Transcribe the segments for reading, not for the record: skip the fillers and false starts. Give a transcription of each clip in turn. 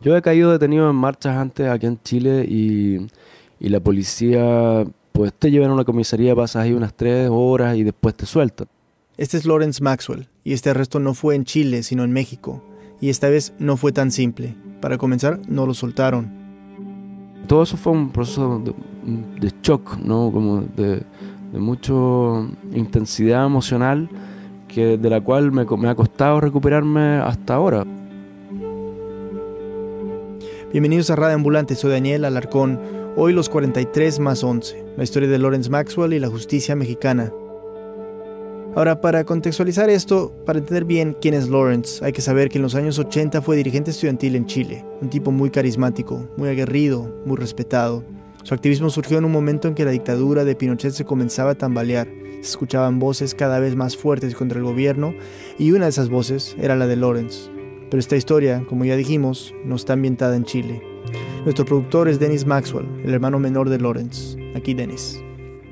Yo he caído detenido en marchas antes aquí en Chile y la policía pues te llevan a una comisaría, pasas ahí unas 3 horas y después te sueltan. Este es Lawrence Maxwell, y este arresto no fue en Chile, sino en México. Y esta vez no fue tan simple. Para comenzar, no lo soltaron. Todo eso fue un proceso de shock, ¿no? Como de mucha intensidad emocional de la cual me ha costado recuperarme hasta ahora. Bienvenidos a Radio Ambulante, soy Daniel Alarcón. Hoy los 43 más 11, la historia de Lawrence Maxwell y la justicia mexicana. Ahora, para contextualizar esto, para entender bien quién es Lawrence, hay que saber que en los años 80 fue dirigente estudiantil en Chile, un tipo muy carismático, muy aguerrido, muy respetado. Su activismo surgió en un momento en que la dictadura de Pinochet se comenzaba a tambalear. Se escuchaban voces cada vez más fuertes contra el gobierno y una de esas voces era la de Lawrence. Pero esta historia, como ya dijimos, no está ambientada en Chile. Nuestro productor es Dennis Maxwell, el hermano menor de Lawrence. Aquí Dennis.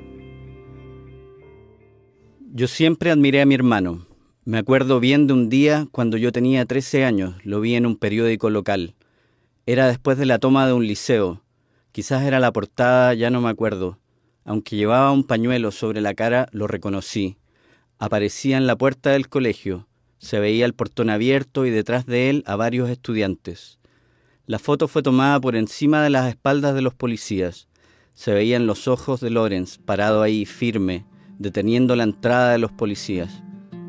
Yo siempre admiré a mi hermano. Me acuerdo bien de un día cuando yo tenía 13 años, lo vi en un periódico local. Era después de la toma de un liceo. Quizás era la portada, ya no me acuerdo. Aunque llevaba un pañuelo sobre la cara, lo reconocí. Aparecía en la puerta del colegio. Se veía el portón abierto y detrás de él a varios estudiantes. La foto fue tomada por encima de las espaldas de los policías. Se veían los ojos de Lawrence, parado ahí, firme, deteniendo la entrada de los policías.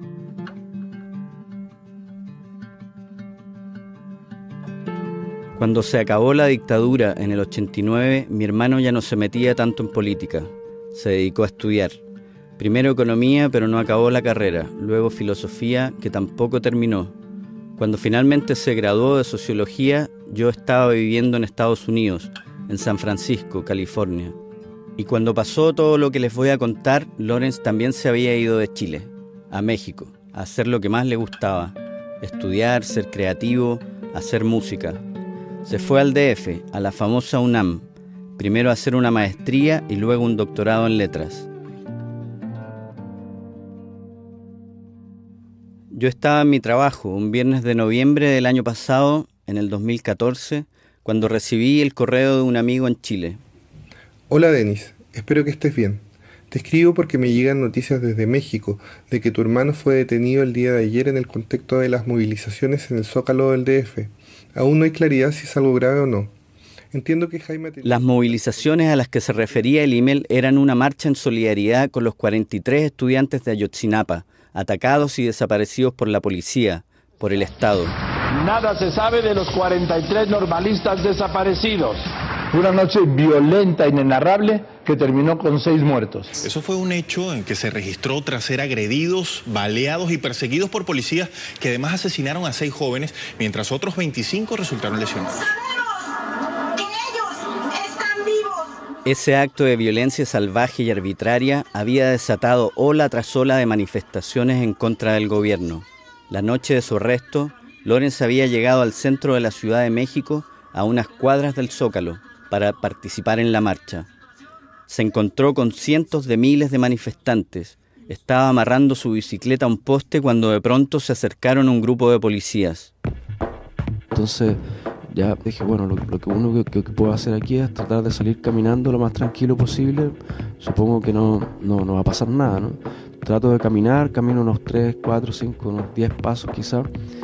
Cuando se acabó la dictadura en el 89, mi hermano ya no se metía tanto en política. Se dedicó a estudiar. Primero economía, pero no acabó la carrera. Luego filosofía, que tampoco terminó. Cuando finalmente se graduó de sociología, yo estaba viviendo en Estados Unidos, en San Francisco, California. Y cuando pasó todo lo que les voy a contar, Lawrence también se había ido de Chile, a México, a hacer lo que más le gustaba, estudiar, ser creativo, hacer música. Se fue al DF, a la famosa UNAM, primero a hacer una maestría y luego un doctorado en letras. Yo estaba en mi trabajo un viernes de noviembre del año pasado, en el 2014, cuando recibí el correo de un amigo en Chile. Hola Denis, espero que estés bien. Te escribo porque me llegan noticias desde México de que tu hermano fue detenido el día de ayer en el contexto de las movilizaciones en el Zócalo del DF. Aún no hay claridad si es algo grave o no. Entiendo que Jaime... Las movilizaciones a las que se refería el email eran una marcha en solidaridad con los 43 estudiantes de Ayotzinapa, atacados y desaparecidos por la policía, por el Estado. Nada se sabe de los 43 normalistas desaparecidos. Una noche violenta, inenarrable, que terminó con 6 muertos. Eso fue un hecho en que se registró tras ser agredidos, baleados y perseguidos por policías que además asesinaron a 6 jóvenes, mientras otros 25 resultaron lesionados. ¡Sabemos que ellos están vivos! Ese acto de violencia salvaje y arbitraria había desatado ola tras ola de manifestaciones en contra del gobierno. La noche de su arresto, Lawrence había llegado al centro de la Ciudad de México, a unas cuadras del Zócalo, para participar en la marcha. Se encontró con cientos de miles de manifestantes. Estaba amarrando su bicicleta a un poste cuando de pronto se acercaron un grupo de policías. Entonces ya dije, bueno, lo que uno que puedo hacer aquí es tratar de salir caminando lo más tranquilo posible. Supongo que no va a pasar nada, ¿no? Trato de caminar, camino unos 3, 4, 5, unos 10 pasos quizás.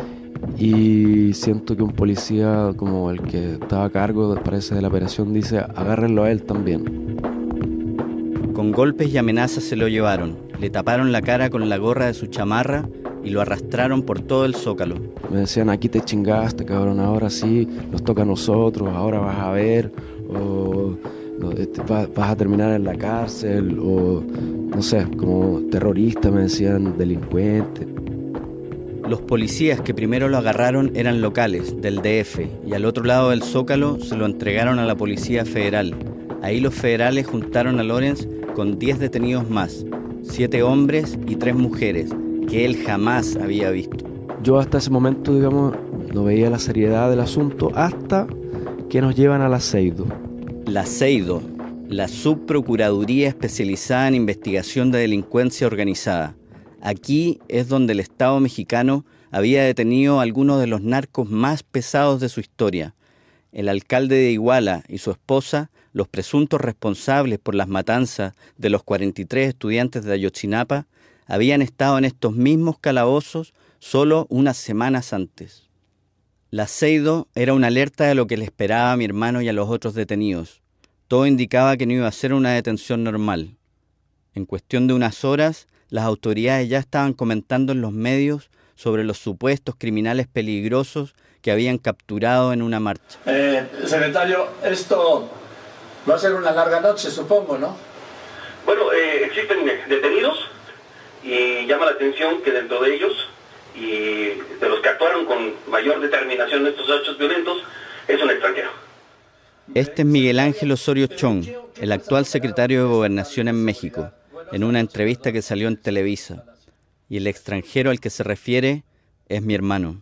Y siento que un policía como el que estaba a cargo, parece, de la operación, dice: agárrenlo a él también. Con golpes y amenazas se lo llevaron, le taparon la cara con la gorra de su chamarra y lo arrastraron por todo el Zócalo. Me decían: aquí te chingaste, cabrón, ahora sí, nos toca a nosotros, ahora vas a ver, o vas a terminar en la cárcel, o no sé, como terrorista, me decían, delincuente. Los policías que primero lo agarraron eran locales, del DF, y al otro lado del Zócalo se lo entregaron a la Policía Federal. Ahí los federales juntaron a Lawrence con 10 detenidos más, 7 hombres y 3 mujeres, que él jamás había visto. Yo hasta ese momento, digamos, no veía la seriedad del asunto hasta que nos llevan a la CEIDO. La CEIDO, la Subprocuraduría Especializada en Investigación de Delincuencia Organizada. Aquí es donde el Estado mexicano había detenido a algunos de los narcos más pesados de su historia, el alcalde de Iguala y su esposa, los presuntos responsables por las matanzas de los 43 estudiantes de Ayotzinapa, habían estado en estos mismos calabozos solo unas semanas antes. La aceido era una alerta de lo que le esperaba a mi hermano y a los otros detenidos. Todo indicaba que no iba a ser una detención normal. En cuestión de unas horas, las autoridades ya estaban comentando en los medios sobre los supuestos criminales peligrosos que habían capturado en una marcha. Secretario, esto va a ser una larga noche, supongo, ¿no? Bueno, existen detenidos y llama la atención que dentro de ellos y de los que actuaron con mayor determinación en estos hechos violentos es un extranjero. Este es Miguel Ángel Osorio Chong, el actual secretario de Gobernación en México, en una entrevista que salió en Televisa. Y el extranjero al que se refiere es mi hermano.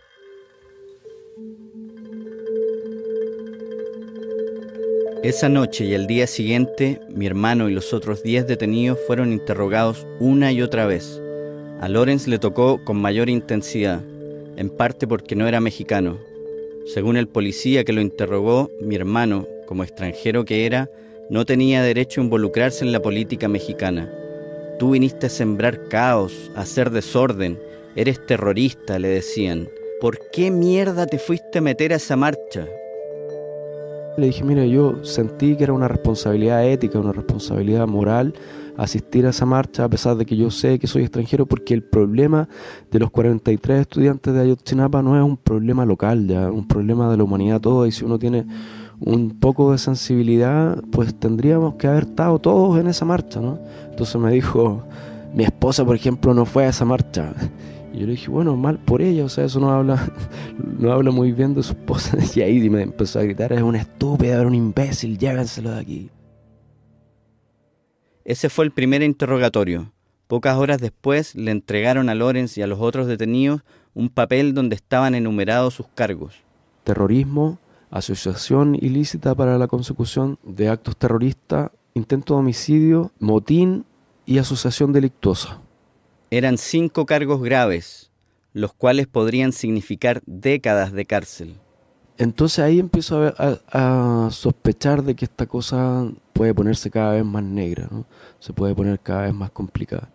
Esa noche y el día siguiente, mi hermano y los otros 10 detenidos fueron interrogados una y otra vez. A Lorenz le tocó con mayor intensidad, en parte porque no era mexicano. Según el policía que lo interrogó, mi hermano, como extranjero que era, no tenía derecho a involucrarse en la política mexicana. Tú viniste a sembrar caos, a hacer desorden, eres terrorista, le decían. ¿Por qué mierda te fuiste a meter a esa marcha? Le dije, mire, yo sentí que era una responsabilidad ética, una responsabilidad moral asistir a esa marcha, a pesar de que yo sé que soy extranjero, porque el problema de los 43 estudiantes de Ayotzinapa no es un problema local, ya, un problema de la humanidad toda, y si uno tiene un poco de sensibilidad, pues tendríamos que haber estado todos en esa marcha, ¿no? Entonces me dijo, mi esposa, por ejemplo, no fue a esa marcha. Y yo le dije, bueno, mal por ella, o sea, eso no habla muy bien de su esposa. Y ahí me empezó a gritar, es una estúpida, era un imbécil, llévenselo de aquí. Ese fue el primer interrogatorio. Pocas horas después le entregaron a Lorenz y a los otros detenidos un papel donde estaban enumerados sus cargos. Terrorismo, asociación ilícita para la consecución de actos terroristas, intento de homicidio, motín y asociación delictuosa. Eran 5 cargos graves, los cuales podrían significar décadas de cárcel. Entonces ahí empiezo a sospechar de que esta cosa puede ponerse cada vez más negra, ¿no? Se puede poner cada vez más complicada.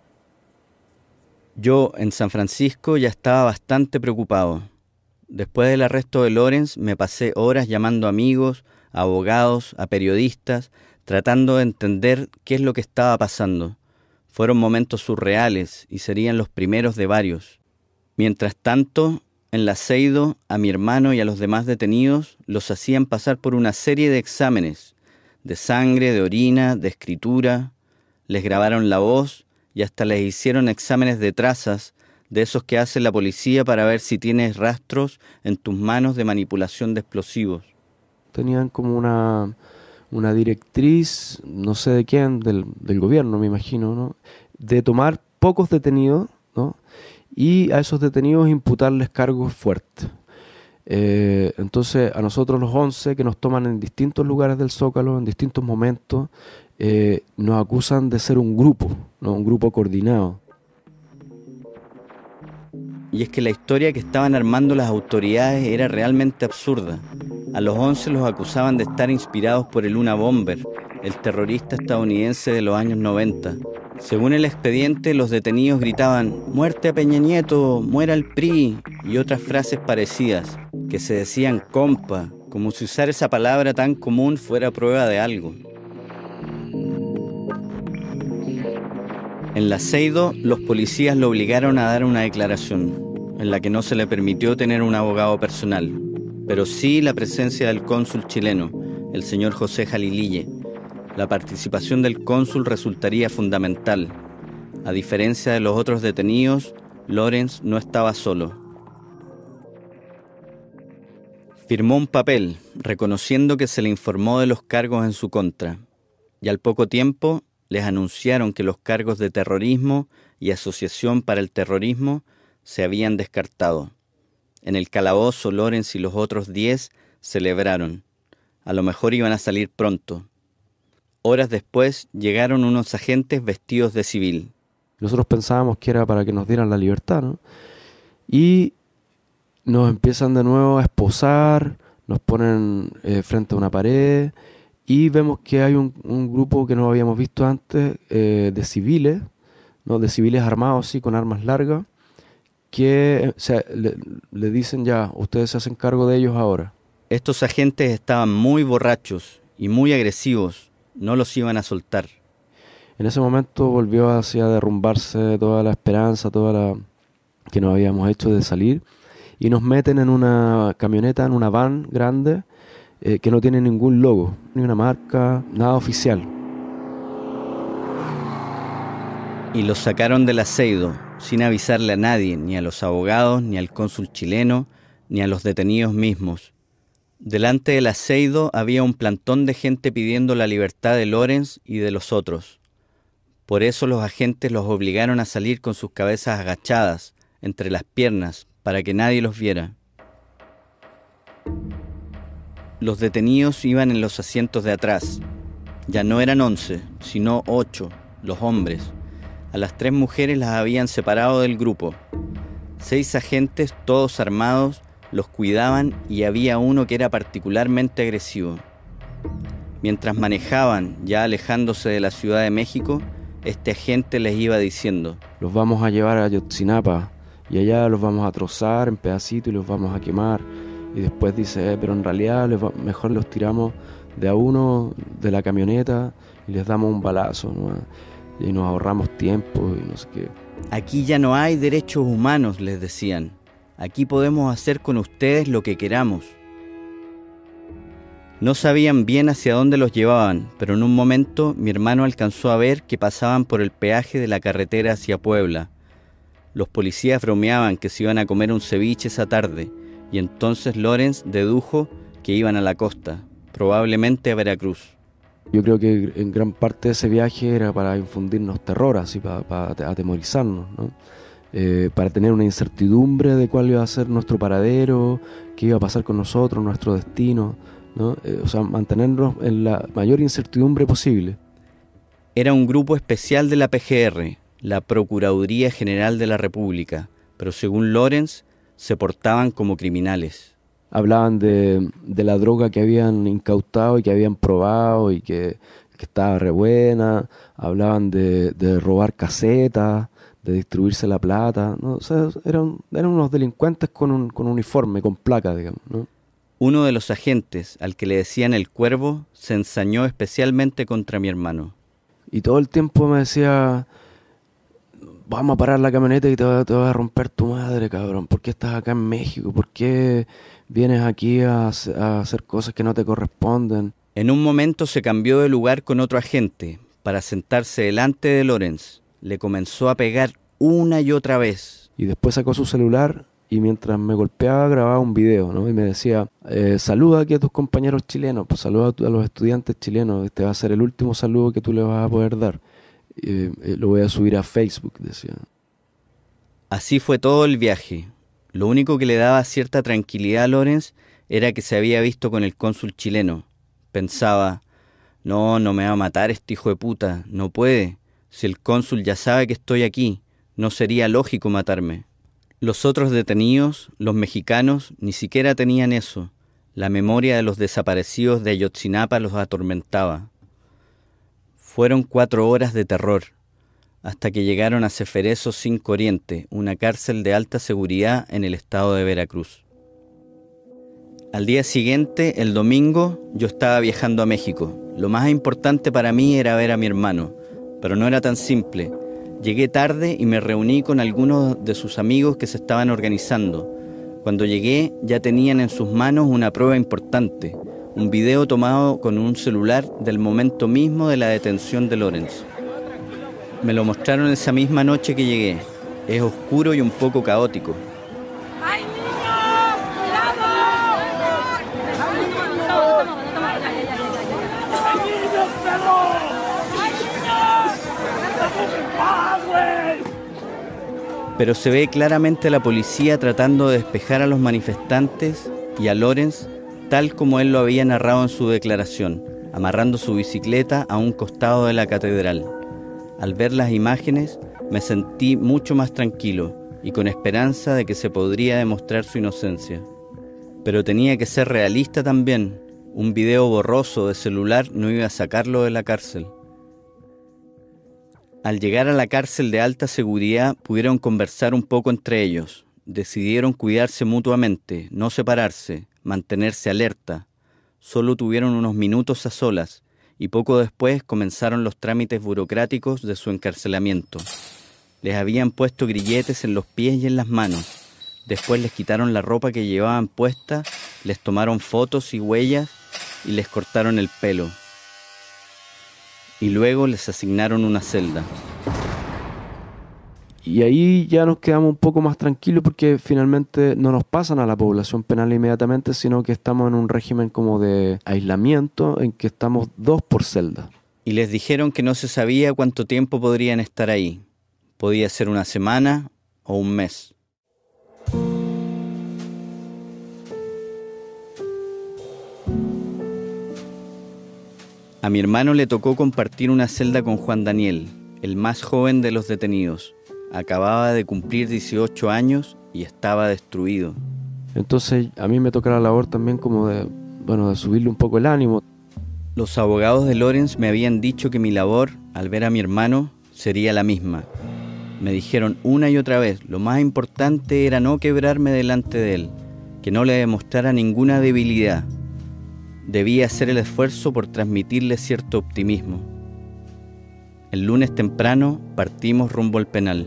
Yo en San Francisco ya estaba bastante preocupado. Después del arresto de Lorenz me pasé horas llamando a amigos, a abogados, a periodistas, tratando de entender qué es lo que estaba pasando. Fueron momentos surreales y serían los primeros de varios. Mientras tanto, en la aceido, a mi hermano y a los demás detenidos los hacían pasar por una serie de exámenes, de sangre, de orina, de escritura. Les grabaron la voz y hasta les hicieron exámenes de trazas, de esos que hace la policía para ver si tienes rastros en tus manos de manipulación de explosivos. Tenían como una directriz, no sé de quién, del gobierno, me imagino, ¿no? De tomar pocos detenidos, ¿no? Y a esos detenidos imputarles cargos fuertes. Entonces a nosotros los 11 que nos toman en distintos lugares del Zócalo, en distintos momentos, nos acusan de ser un grupo, ¿no? Un grupo coordinado. Y es que la historia que estaban armando las autoridades era realmente absurda. A los 11 los acusaban de estar inspirados por el Una Bomber, el terrorista estadounidense de los años 90. Según el expediente, los detenidos gritaban «¡Muerte a Peña Nieto! ¡Muera el PRI!» y otras frases parecidas, que se decían «compa», como si usar esa palabra tan común fuera prueba de algo. En la aceido, los policías lo obligaron a dar una declaración, en la que no se le permitió tener un abogado personal, pero sí la presencia del cónsul chileno, el señor José Jalilille. La participación del cónsul resultaría fundamental. A diferencia de los otros detenidos, Lorenz no estaba solo. Firmó un papel reconociendo que se le informó de los cargos en su contra, y al poco tiempo les anunciaron que los cargos de terrorismo y asociación para el terrorismo se habían descartado. En el calabozo, Lorenz y los otros 10 celebraron. A lo mejor iban a salir pronto. Horas después llegaron unos agentes vestidos de civil. Nosotros pensábamos que era para que nos dieran la libertad, ¿no? Y nos empiezan de nuevo a esposar, nos ponen frente a una pared y vemos que hay un grupo que no habíamos visto antes de civiles, ¿no? De civiles armados, sí, con armas largas, que le dicen ya, ustedes se hacen cargo de ellos ahora. Estos agentes estaban muy borrachos y muy agresivos, no los iban a soltar. En ese momento volvió a derrumbarse toda la esperanza, que nos habíamos hecho de salir, y nos meten en una camioneta, en una van grande, que no tiene ningún logo, ni una marca, nada oficial. Y los sacaron del aceido, sin avisarle a nadie, ni a los abogados, ni al cónsul chileno, ni a los detenidos mismos. Delante del aceido había un plantón de gente pidiendo la libertad de Lorenz y de los otros. Por eso los agentes los obligaron a salir con sus cabezas agachadas, entre las piernas, para que nadie los viera. Los detenidos iban en los asientos de atrás. Ya no eran 11, sino 8, los hombres. A las 3 mujeres las habían separado del grupo. 6 agentes, todos armados, los cuidaban y había uno que era particularmente agresivo. Mientras manejaban, ya alejándose de la Ciudad de México, este agente les iba diciendo: los vamos a llevar a Ayotzinapa y allá los vamos a trozar en pedacitos y los vamos a quemar. Y después dice, pero en realidad mejor los tiramos de a uno de la camioneta y les damos un balazo, ¿no? Y nos ahorramos tiempo y no sé qué. Aquí ya no hay derechos humanos, les decían. Aquí podemos hacer con ustedes lo que queramos. No sabían bien hacia dónde los llevaban, pero en un momento mi hermano alcanzó a ver que pasaban por el peaje de la carretera hacia Puebla. Los policías bromeaban que se iban a comer un ceviche esa tarde, y entonces Lorenz dedujo que iban a la costa, probablemente a Veracruz. Yo creo que en gran parte de ese viaje era para infundirnos terror, así para atemorizarnos, ¿no? Para tener una incertidumbre de cuál iba a ser nuestro paradero, qué iba a pasar con nosotros, nuestro destino, ¿no? O sea, mantenernos en la mayor incertidumbre posible. Era un grupo especial de la PGR, la Procuraduría General de la República, pero según Lorenz, se portaban como criminales. Hablaban de la droga que habían incautado y que habían probado y que estaba re buena. Hablaban de robar casetas, de distribuirse la plata, ¿no? O sea, eran unos delincuentes con un uniforme, con placa, digamos, ¿no? Uno de los agentes, al que le decían el Cuervo, se ensañó especialmente contra mi hermano. Y todo el tiempo me decía: vamos a parar la camioneta y te va a romper tu madre, cabrón. ¿Por qué estás acá en México? ¿Por qué vienes aquí a hacer cosas que no te corresponden? En un momento se cambió de lugar con otro agente para sentarse delante de Lorenz. Le comenzó a pegar una y otra vez. Y después sacó su celular y mientras me golpeaba grababa un video, ¿no? Y me decía, saluda aquí a tus compañeros chilenos, pues saluda a los estudiantes chilenos, este va a ser el último saludo que tú le vas a poder dar. Lo voy a subir a Facebook, decía. Así fue todo el viaje. Lo único que le daba cierta tranquilidad a Lorenz era que se había visto con el cónsul chileno. Pensaba, no me va a matar este hijo de puta, no puede. Si el cónsul ya sabe que estoy aquí, no sería lógico matarme. Los otros detenidos, los mexicanos, ni siquiera tenían eso. La memoria de los desaparecidos de Ayotzinapa los atormentaba. Fueron 4 horas de terror, hasta que llegaron a Ceferezo 5 Oriente, una cárcel de alta seguridad en el estado de Veracruz. Al día siguiente, el domingo, yo estaba viajando a México. Lo más importante para mí era ver a mi hermano, pero no era tan simple. Llegué tarde y me reuní con algunos de sus amigos que se estaban organizando. Cuando llegué, ya tenían en sus manos una prueba importante, un video tomado con un celular del momento mismo de la detención de Lorenz. Me lo mostraron esa misma noche que llegué. Es oscuro y un poco caótico. ¡Ay, niños! ¡Cuidado! ¡Ay, niños, perro! ¡Ay, niños! ¡Estamos en paz, güey! Pero se ve claramente a la policía tratando de despejar a los manifestantes y a Lorenz, tal como él lo había narrado en su declaración, amarrando su bicicleta a un costado de la catedral. Al ver las imágenes, me sentí mucho más tranquilo y con esperanza de que se podría demostrar su inocencia. Pero tenía que ser realista también. Un video borroso de celular no iba a sacarlo de la cárcel. Al llegar a la cárcel de alta seguridad, pudieron conversar un poco entre ellos. Decidieron cuidarse mutuamente, no separarse, mantenerse alerta. Solo tuvieron unos minutos a solas, y poco después comenzaron los trámites burocráticos de su encarcelamiento. Les habían puesto grilletes en los pies y en las manos. Después les quitaron la ropa que llevaban puesta, les tomaron fotos y huellas y les cortaron el pelo. Y luego les asignaron una celda. Y ahí ya nos quedamos un poco más tranquilos porque finalmente no nos pasan a la población penal inmediatamente, sino que estamos en un régimen como de aislamiento en que estamos 2 por celda. Y les dijeron que no se sabía cuánto tiempo podrían estar ahí. Podía ser una semana o un mes. A mi hermano le tocó compartir una celda con Juan Daniel, el más joven de los detenidos. Acababa de cumplir 18 años y estaba destruido. Entonces a mí me toca la labor también como de subirle un poco el ánimo. Los abogados de Lorenz me habían dicho que mi labor, al ver a mi hermano, sería la misma. Me dijeron una y otra vez, lo más importante era no quebrarme delante de él, que no le demostrara ninguna debilidad. Debía hacer el esfuerzo por transmitirle cierto optimismo. El lunes temprano partimos rumbo al penal.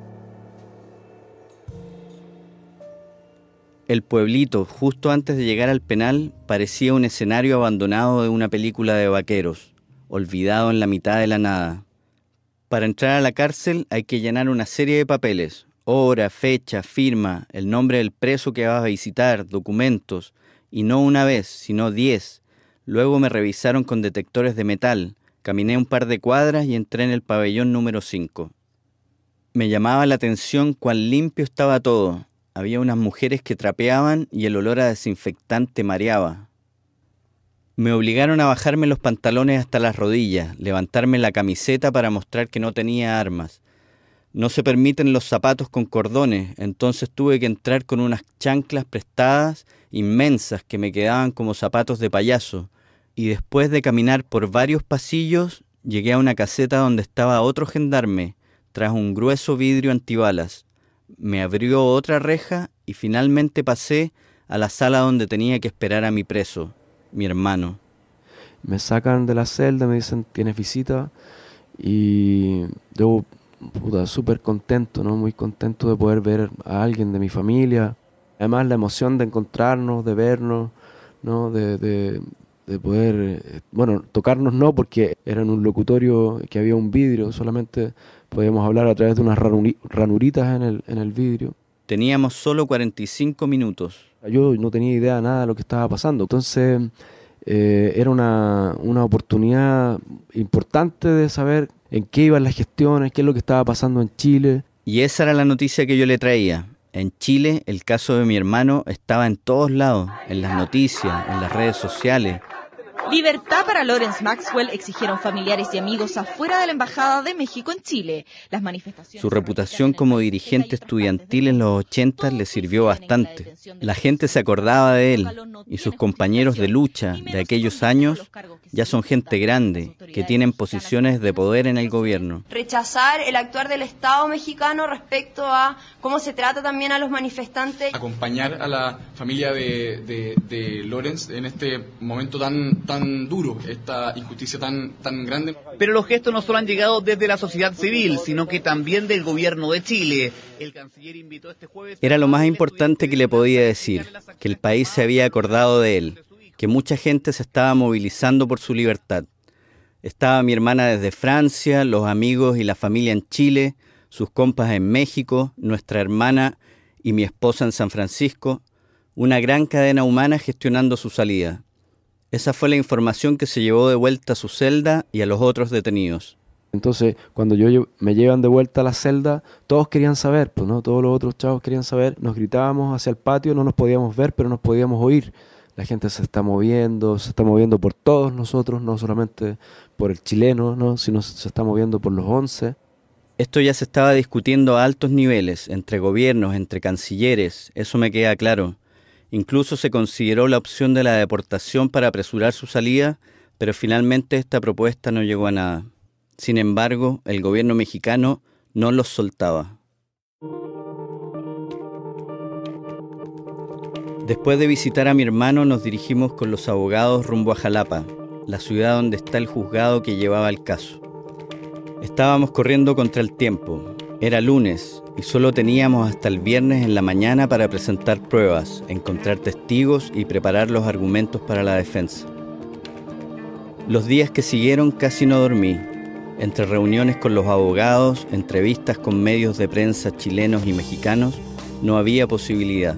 El pueblito, justo antes de llegar al penal, parecía un escenario abandonado de una película de vaqueros, olvidado en la mitad de la nada. Para entrar a la cárcel hay que llenar una serie de papeles: hora, fecha, firma, el nombre del preso que vas a visitar, documentos, y no una vez, sino 10. Luego me revisaron con detectores de metal, caminé un par de cuadras y entré en el pabellón número 5. Me llamaba la atención cuán limpio estaba todo. Había unas mujeres que trapeaban y el olor a desinfectante mareaba. Me obligaron a bajarme los pantalones hasta las rodillas, levantarme la camiseta para mostrar que no tenía armas. No se permiten los zapatos con cordones, entonces tuve que entrar con unas chanclas prestadas inmensas que me quedaban como zapatos de payaso, y después de caminar por varios pasillos, llegué a una caseta donde estaba otro gendarme, tras un grueso vidrio antibalas. Me abrió otra reja y finalmente pasé a la sala donde tenía que esperar a mi preso, mi hermano. Me sacan de la celda, me dicen, ¿tienes visita? Y yo, súper contento, ¿no? Muy contento de poder ver a alguien de mi familia. Además la emoción de encontrarnos, de vernos, ¿no? De poder, tocarnos no, porque era en un locutorio que había un vidrio, solamente podíamos hablar a través de unas ranuritas en el vidrio. Teníamos solo 45 minutos. Yo no tenía idea de nada de lo que estaba pasando, entonces era una oportunidad importante de saber en qué iban las gestiones, qué es lo que estaba pasando en Chile. Y esa era la noticia que yo le traía. En Chile, el caso de mi hermano estaba en todos lados, en las noticias, en las redes sociales. Libertad para Lorenz Maxwell exigieron familiares y amigos afuera de la Embajada de México en Chile. Las manifestaciones. Su reputación como dirigente estudiantil en los 80 le sirvió bastante. La gente se acordaba de él y sus compañeros de lucha de aquellos años ya son gente grande, que tienen posiciones de poder en el gobierno. Rechazar el actuar del Estado mexicano respecto a cómo se trata también a los manifestantes. Acompañar a la familia de Lorenz en este momento tan duro, esta injusticia tan grande. Pero los gestos no solo han llegado desde la sociedad civil, sino que también del gobierno de Chile. El canciller invitó este jueves... Era lo más importante que le podía decir, que el país se había acordado de él, que mucha gente se estaba movilizando por su libertad. Estaba mi hermana desde Francia, los amigos y la familia en Chile, sus compas en México, nuestra hermana y mi esposa en San Francisco, una gran cadena humana gestionando su salida. Esa fue la información que se llevó de vuelta a su celda y a los otros detenidos. Entonces, cuando me llevan de vuelta a la celda, todos querían saber, pues, ¿no? Todos los otros chavos querían saber. Nos gritábamos hacia el patio, no nos podíamos ver, pero nos podíamos oír. La gente se está moviendo por todos nosotros, no solamente por el chileno, ¿no? Sino se está moviendo por los 11. Esto ya se estaba discutiendo a altos niveles, entre gobiernos, entre cancilleres, eso me queda claro. Incluso se consideró la opción de la deportación para apresurar su salida, pero finalmente esta propuesta no llegó a nada. Sin embargo, el gobierno mexicano no los soltaba. Después de visitar a mi hermano, nos dirigimos con los abogados rumbo a Jalapa, la ciudad donde está el juzgado que llevaba el caso. Estábamos corriendo contra el tiempo. Era lunes y solo teníamos hasta el viernes en la mañana para presentar pruebas, encontrar testigos y preparar los argumentos para la defensa. Los días que siguieron casi no dormí. Entre reuniones con los abogados, entrevistas con medios de prensa chilenos y mexicanos, no había posibilidad.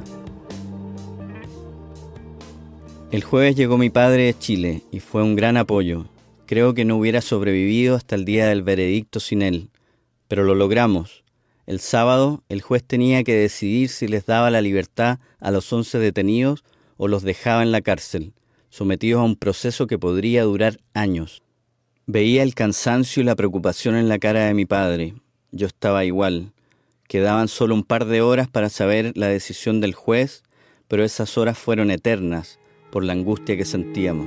El jueves llegó mi padre de Chile y fue un gran apoyo. Creo que no hubiera sobrevivido hasta el día del veredicto sin él, pero lo logramos. El sábado, el juez tenía que decidir si les daba la libertad a los 11 detenidos o los dejaba en la cárcel, sometidos a un proceso que podría durar años. Veía el cansancio y la preocupación en la cara de mi padre. Yo estaba igual. Quedaban solo un par de horas para saber la decisión del juez, pero esas horas fueron eternas por la angustia que sentíamos.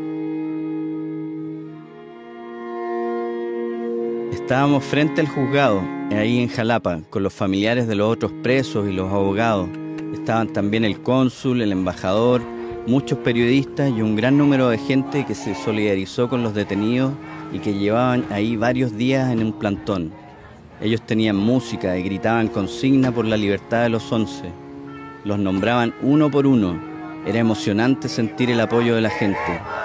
Estábamos frente al juzgado, ahí en Jalapa, con los familiares de los otros presos y los abogados. Estaban también el cónsul, el embajador, muchos periodistas y un gran número de gente que se solidarizó con los detenidos y que llevaban ahí varios días en un plantón. Ellos tenían música y gritaban consigna por la libertad de los 11. Los nombraban uno por uno. Era emocionante sentir el apoyo de la gente.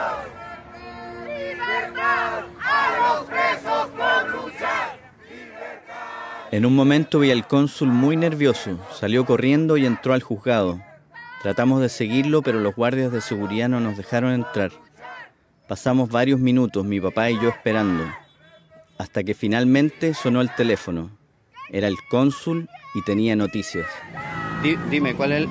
En un momento vi al cónsul muy nervioso, salió corriendo y entró al juzgado. Tratamos de seguirlo, pero los guardias de seguridad no nos dejaron entrar. Pasamos varios minutos, mi papá y yo esperando, hasta que finalmente sonó el teléfono. Era el cónsul y tenía noticias. Dime, ¿cuál?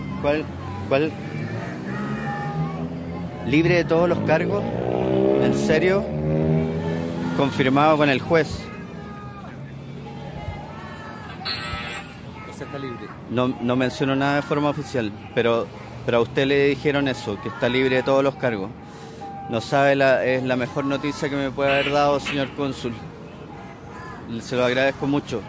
¿Libre de todos los cargos? ¿En serio? Confirmado con el juez. Está libre. No mencionó nada de forma oficial, pero a usted le dijeron eso, que está libre de todos los cargos. No sabe, es la mejor noticia que me puede haber dado, señor cónsul. Se lo agradezco mucho.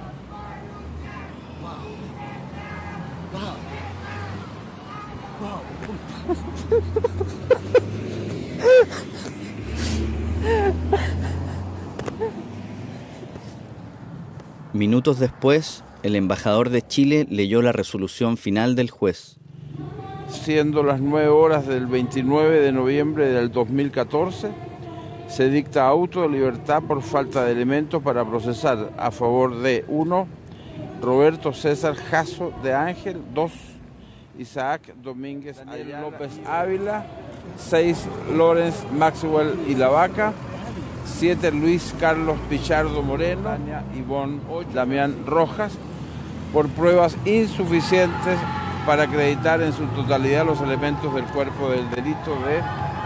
Minutos después, el embajador de Chile leyó la resolución final del juez. Siendo las 9 horas del 29 de noviembre del 2014, se dicta auto de libertad por falta de elementos para procesar a favor de 1. Roberto César Jasso de Ángel, 2. Isaac Domínguez López Ávila, 6. Lawrence Maxwell y La Vaca, 7. Luis Carlos Pichardo Moreno, Ivonne Damián Rojas, por pruebas insuficientes para acreditar en su totalidad los elementos del cuerpo del delito de...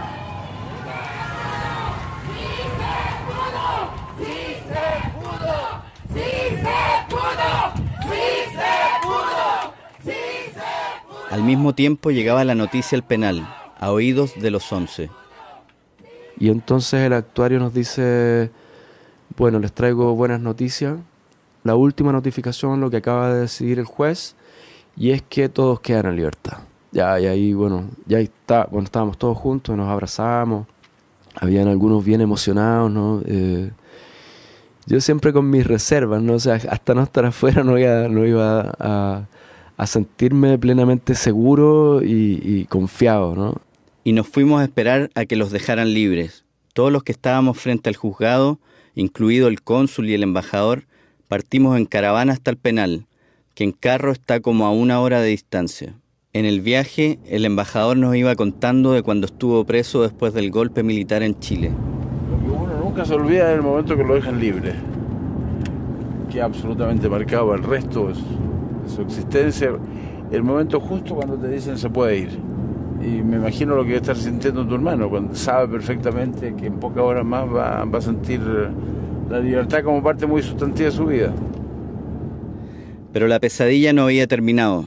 Al mismo tiempo llegaba la noticia al penal, a oídos de los 11. Y entonces el actuario nos dice, bueno, les traigo buenas noticias. La última notificación, lo que acaba de decidir el juez, y es que todos quedan en libertad. Ya, y ahí, estábamos todos juntos, nos abrazamos, habían algunos bien emocionados, ¿no? Yo siempre con mis reservas, ¿no? O sea, hasta no estar afuera no iba a sentirme plenamente seguro y confiado, ¿no? Y nos fuimos a esperar a que los dejaran libres. Todos los que estábamos frente al juzgado, incluido el cónsul y el embajador, partimos en caravana hasta el penal, que en carro está como a 1 hora de distancia. En el viaje, el embajador nos iba contando de cuando estuvo preso después del golpe militar en Chile. Lo que uno nunca se olvida es el momento que lo dejan libre, que ha absolutamente marcado el resto de su existencia, el momento justo cuando te dicen se puede ir. Y me imagino lo que debe estar sintiendo tu hermano, cuando sabe perfectamente que en pocas horas más va a sentir la libertad como parte muy sustantiva de su vida. Pero la pesadilla no había terminado.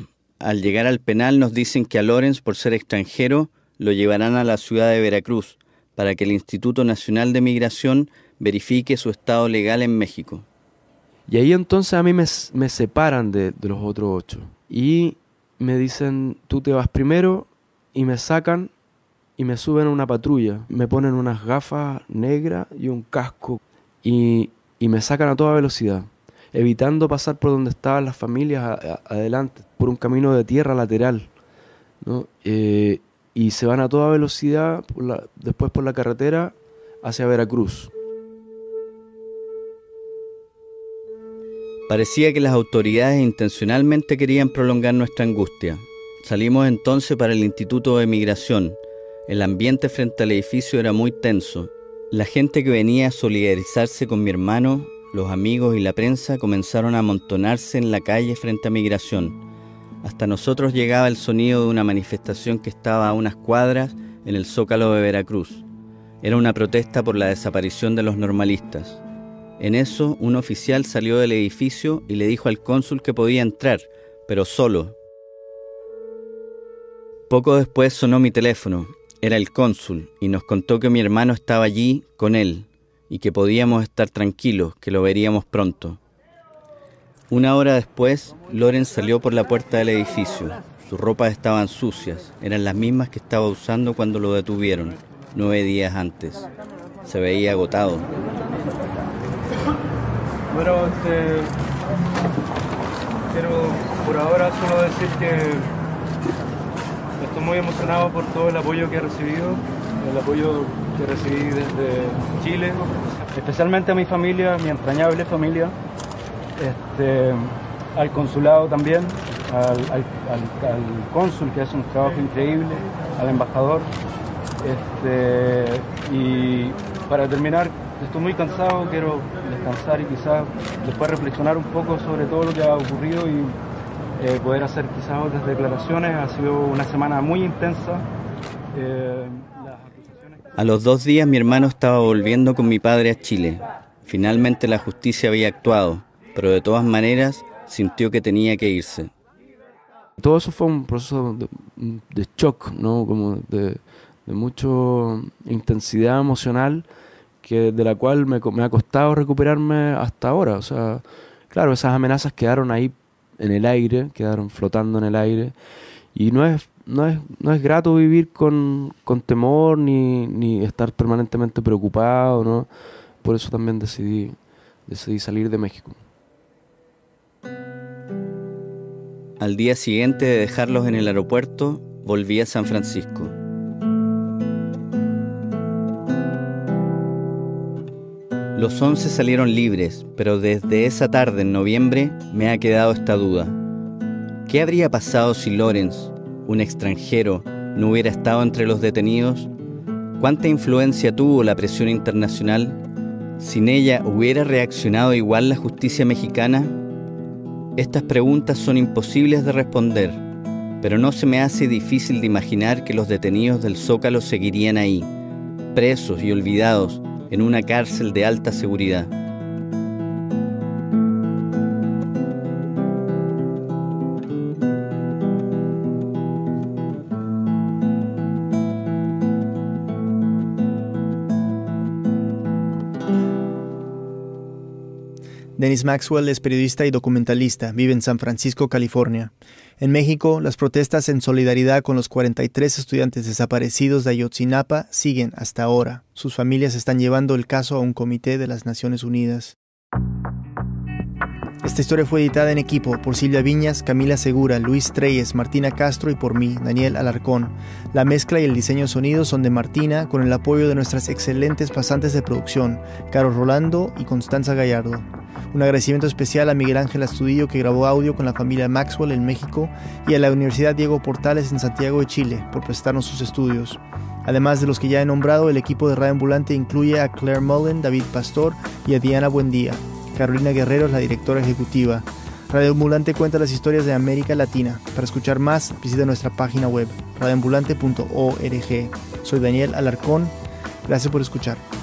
Al llegar al penal nos dicen que a Lorenz, por ser extranjero, lo llevarán a la ciudad de Veracruz para que el Instituto Nacional de Migración verifique su estado legal en México. Y ahí entonces a mí me separan de los otros 8 y me dicen, tú te vas primero, y me sacan y me suben a una patrulla. Me ponen unas gafas negras y un casco y me sacan a toda velocidad, evitando pasar por donde estaban las familias adelante, por un camino de tierra lateral, ¿no? Y se van a toda velocidad después por la carretera hacia Veracruz. Parecía que las autoridades intencionalmente querían prolongar nuestra angustia. Salimos entonces para el Instituto de Migración. El ambiente frente al edificio era muy tenso. La gente que venía a solidarizarse con mi hermano, los amigos y la prensa comenzaron a amontonarse en la calle frente a Migración. Hasta nosotros llegaba el sonido de una manifestación que estaba a unas cuadras en el Zócalo de Veracruz. Era una protesta por la desaparición de los normalistas. En eso, un oficial salió del edificio y le dijo al cónsul que podía entrar, pero solo. Poco después sonó mi teléfono. Era el cónsul y nos contó que mi hermano estaba allí con él y que podíamos estar tranquilos, que lo veríamos pronto. Una hora después, Lorenz salió por la puerta del edificio. Sus ropas estaban sucias, eran las mismas que estaba usando cuando lo detuvieron, 9 días antes. Se veía agotado. Bueno, quiero por ahora solo decir que estoy muy emocionado por todo el apoyo que he recibido, el apoyo que recibí desde Chile, especialmente a mi familia, mi entrañable familia, al consulado también, al cónsul que hace un trabajo increíble, al embajador, y para terminar, estoy muy cansado, quiero descansar y quizás después reflexionar un poco sobre todo lo que ha ocurrido y poder hacer quizás otras declaraciones. Ha sido una semana muy intensa. A los 2 días mi hermano estaba volviendo con mi padre a Chile. Finalmente la justicia había actuado, pero de todas maneras sintió que tenía que irse. Todo eso fue un proceso de shock, ¿no? Como de mucha intensidad emocional, de la cual me ha costado recuperarme hasta ahora. O sea, claro, esas amenazas quedaron ahí en el aire, quedaron flotando en el aire, y no es grato vivir con temor ni estar permanentemente preocupado, ¿no? Por eso también decidí salir de México. Al día siguiente de dejarlos en el aeropuerto, volví a San Francisco. Los 11 salieron libres, pero desde esa tarde en noviembre me ha quedado esta duda. ¿Qué habría pasado si Lorenz, un extranjero, no hubiera estado entre los detenidos? ¿Cuánta influencia tuvo la presión internacional? ¿Sin ella hubiera reaccionado igual la justicia mexicana? Estas preguntas son imposibles de responder, pero no se me hace difícil de imaginar que los detenidos del Zócalo seguirían ahí, presos y olvidados, en una cárcel de alta seguridad. Dennis Maxwell es periodista y documentalista, vive en San Francisco, California. En México, las protestas en solidaridad con los 43 estudiantes desaparecidos de Ayotzinapa siguen hasta ahora. Sus familias están llevando el caso a un comité de las Naciones Unidas. Esta historia fue editada en equipo por Silvia Viñas, Camila Segura, Luis Treyes, Martina Castro y por mí, Daniel Alarcón. La mezcla y el diseño de sonido son de Martina, con el apoyo de nuestras excelentes pasantes de producción, Caro Rolando y Constanza Gallardo. Un agradecimiento especial a Miguel Ángel Astudillo, que grabó audio con la familia Maxwell en México, y a la Universidad Diego Portales en Santiago de Chile por prestarnos sus estudios. Además de los que ya he nombrado, el equipo de Radio Ambulante incluye a Claire Mullen, David Pastor y a Diana Buendía. Carolina Guerrero es la directora ejecutiva. Radio Ambulante cuenta las historias de América Latina. Para escuchar más, visita nuestra página web, radioambulante.org. Soy Daniel Alarcón. Gracias por escuchar.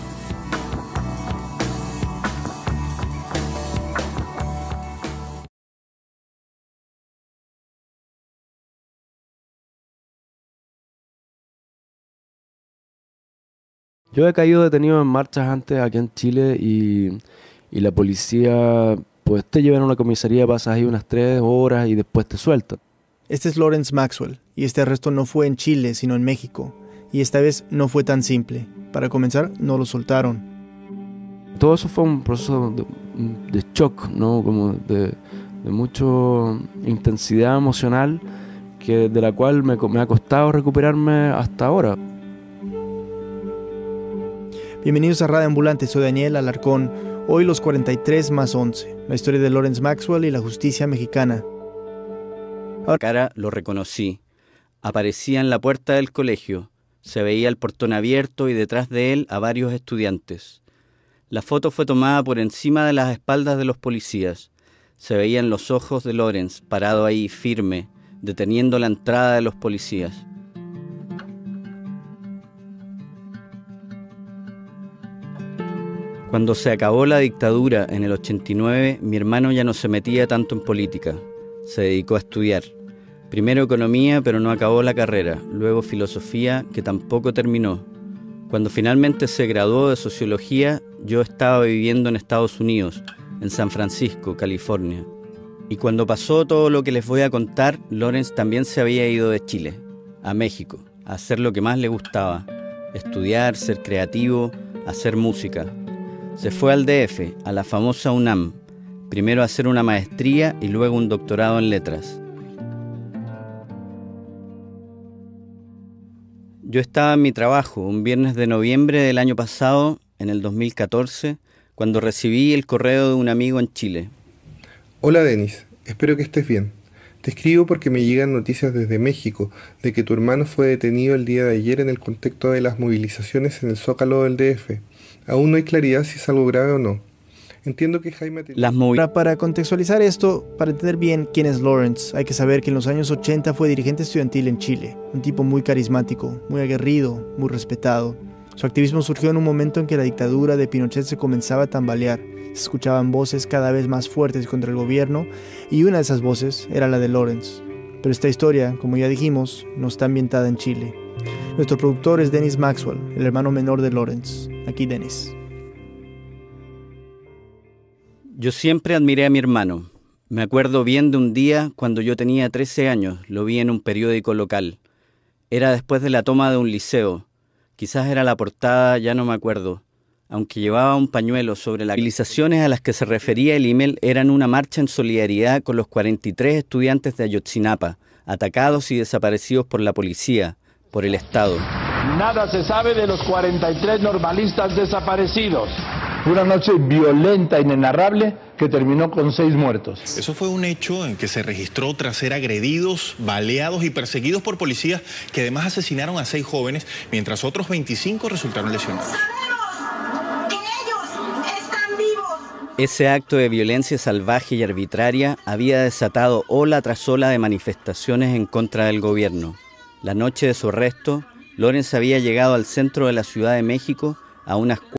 Yo he caído detenido en marchas antes aquí en Chile y la policía pues te llevan a una comisaría, pasas ahí unas 3 horas y después te sueltan. Este es Lawrence Maxwell y este arresto no fue en Chile sino en México y esta vez no fue tan simple. Para comenzar, no lo soltaron. Todo eso fue un proceso de shock, ¿no? Como de mucha intensidad emocional de la cual me ha costado recuperarme hasta ahora. Bienvenidos a Radio Ambulante, soy Daniel Alarcón. Hoy los 43 más 11, la historia de Lawrence Maxwell y la justicia mexicana. Cara lo reconocí. Aparecía en la puerta del colegio. Se veía el portón abierto y detrás de él a varios estudiantes. La foto fue tomada por encima de las espaldas de los policías. Se veían los ojos de Lawrence parado ahí firme, deteniendo la entrada de los policías. Cuando se acabó la dictadura en el 89, mi hermano ya no se metía tanto en política. Se dedicó a estudiar. Primero economía, pero no acabó la carrera. Luego filosofía, que tampoco terminó. Cuando finalmente se graduó de sociología, yo estaba viviendo en Estados Unidos, en San Francisco, California. Y cuando pasó todo lo que les voy a contar, Lawrence también se había ido de Chile, a México, a hacer lo que más le gustaba. Estudiar, ser creativo, hacer música. Se fue al DF, a la famosa UNAM, primero a hacer una maestría y luego un doctorado en letras. Yo estaba en mi trabajo un viernes de noviembre del año pasado, en el 2014, cuando recibí el correo de un amigo en Chile. Hola Denis, espero que estés bien. Te escribo porque me llegan noticias desde México de que tu hermano fue detenido el día de ayer en el contexto de las movilizaciones en el Zócalo del DF. Aún no hay claridad si es algo grave o no. Entiendo que Jaime... Para contextualizar esto, para entender bien quién es Lawrence, hay que saber que en los años 80 fue dirigente estudiantil en Chile, un tipo muy carismático, muy aguerrido, muy respetado. Su activismo surgió en un momento en que la dictadura de Pinochet se comenzaba a tambalear. Se escuchaban voces cada vez más fuertes contra el gobierno y una de esas voces era la de Lawrence. Pero esta historia, como ya dijimos, no está ambientada en Chile. Nuestro productor es Dennis Maxwell, el hermano menor de Lawrence. Aquí Dennis. Yo siempre admiré a mi hermano. Me acuerdo bien de un día cuando yo tenía 13 años, lo vi en un periódico local. Era después de la toma de un liceo. Quizás era la portada, ya no me acuerdo. Aunque llevaba un pañuelo sobre las movilizaciones a las que se refería el email eran una marcha en solidaridad con los 43 estudiantes de Ayotzinapa, atacados y desaparecidos por la policía, por el Estado. Nada se sabe de los 43 normalistas desaparecidos. Una noche violenta, inenarrable, que terminó con 6 muertos. Eso fue un hecho en que se registró tras ser agredidos, baleados y perseguidos por policías que además asesinaron a 6 jóvenes, mientras otros 25 resultaron lesionados. ¡Sabemos que ellos están vivos! Ese acto de violencia salvaje y arbitraria había desatado ola tras ola de manifestaciones en contra del gobierno. La noche de su arresto, Lawrence había llegado al centro de la Ciudad de México a unas